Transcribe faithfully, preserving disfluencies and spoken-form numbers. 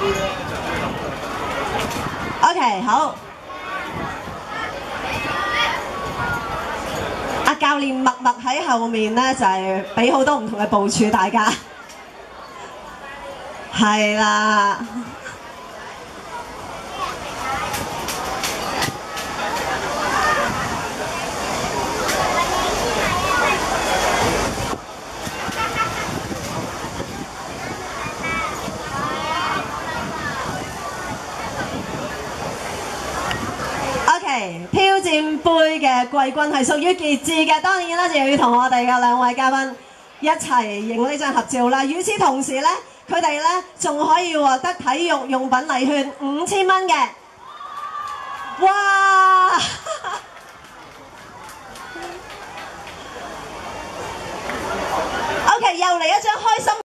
OK， 好。阿教練默默喺後面咧，就係俾好多唔同嘅部署大家。係啦。挑戰杯嘅季軍係屬於傑志嘅，當然啦，就要同我哋嘅兩位嘉賓一齊影呢張合照啦。與此同時咧，佢哋咧仲可以獲得體育用品禮券五千蚊嘅。哇！OK， 又嚟一張開心。